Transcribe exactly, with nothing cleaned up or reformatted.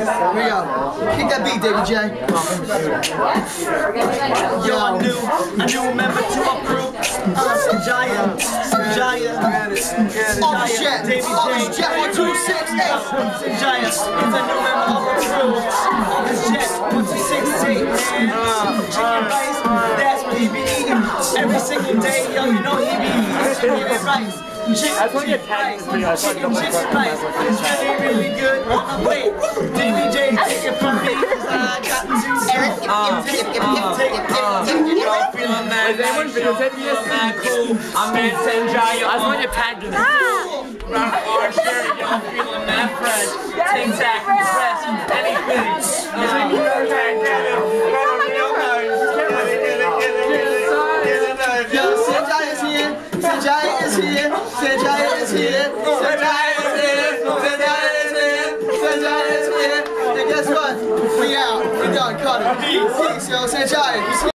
we go. Kick that beat, David J. Yo, I knew, I knew a member to my crew. Uh, Sanjaya, Sanjaya, Sanjaya, David J. one two six eight. Sanjaya, it's a new member of the crew. On the jet, one two six eight, man. Chicken rice, that's what he be eating. Every single day, yo, you know he be eating chicken rice. Chicken, I want to get tagged in this video. I want to chicken, chicken rice. It's really, really good. Wait, D B J, take it from me. I got to take it. Y'all feeling mad? Is anyone videotaping this? Mad cool. I'm in Sanjaya. I just want to get tagged in this. Rock our shirt, y'all feeling mad fresh. Tic tac, fresh, anything. Yo, Sanjaya is here. Sanjaya is here. Sanjaya is here. Sanjaya is here. Sanjaya is here. Sanjaya is here. And guess what? We out. We done. Cut it. Peace, yo. Sanjaya.